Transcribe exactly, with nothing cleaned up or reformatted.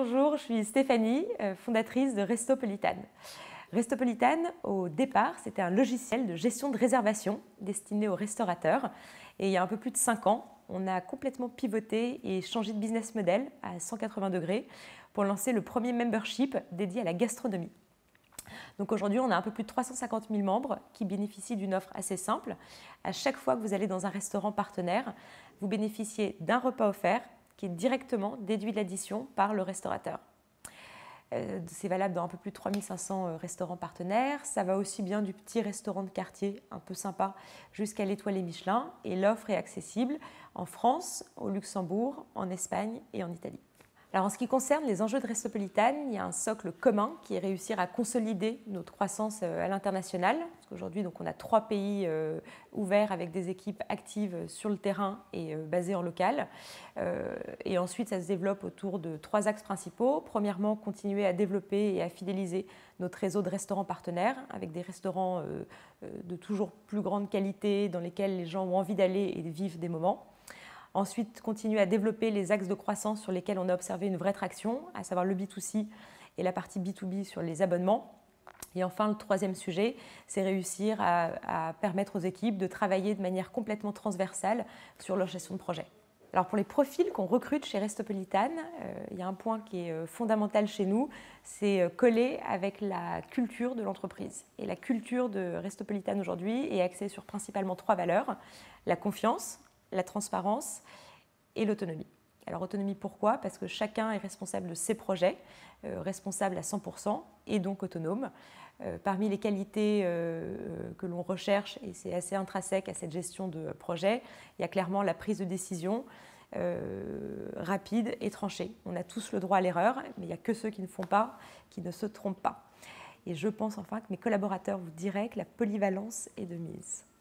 Bonjour, je suis Stéphanie, fondatrice de Restopolitan. Restopolitan, au départ, c'était un logiciel de gestion de réservation destiné aux restaurateurs. Et il y a un peu plus de cinq ans, on a complètement pivoté et changé de business model à cent quatre-vingts degrés pour lancer le premier membership dédié à la gastronomie. Donc aujourd'hui, on a un peu plus de trois cent cinquante mille membres qui bénéficient d'une offre assez simple. À chaque fois que vous allez dans un restaurant partenaire, vous bénéficiez d'un repas offert qui est directement déduit de l'addition par le restaurateur. C'est valable dans un peu plus de trois mille cinq cents restaurants partenaires. Ça va aussi bien du petit restaurant de quartier, un peu sympa, jusqu'à l'étoilé Michelin. Et l'offre est accessible en France, au Luxembourg, en Espagne et en Italie. Alors en ce qui concerne les enjeux de Restopolitan, il y a un socle commun qui est réussir à consolider notre croissance à l'international. Parce qu'aujourd'hui, donc, on a trois pays euh, ouverts avec des équipes actives sur le terrain et euh, basées en local. Euh, et ensuite, ça se développe autour de trois axes principaux. Premièrement, continuer à développer et à fidéliser notre réseau de restaurants partenaires avec des restaurants euh, de toujours plus grande qualité dans lesquels les gens ont envie d'aller et vivent des moments. Ensuite, continuer à développer les axes de croissance sur lesquels on a observé une vraie traction, à savoir le B deux C et la partie B deux B sur les abonnements. Et enfin, le troisième sujet, c'est réussir à, à permettre aux équipes de travailler de manière complètement transversale sur leur gestion de projet. Alors pour les profils qu'on recrute chez Restopolitan, euh, il y a un point qui est fondamental chez nous, c'est coller avec la culture de l'entreprise. Et la culture de Restopolitan aujourd'hui est axée sur principalement trois valeurs: la confiance, la transparence et l'autonomie. Alors autonomie, pourquoi? Parce que chacun est responsable de ses projets, euh, responsable à cent pour cent et donc autonome. Euh, parmi les qualités euh, que l'on recherche, et c'est assez intrinsèque à cette gestion de projet, il y a clairement la prise de décision euh, rapide et tranchée. On a tous le droit à l'erreur, mais il n'y a que ceux qui ne font pas, qui ne se trompent pas. Et je pense enfin que mes collaborateurs vous diraient que la polyvalence est de mise.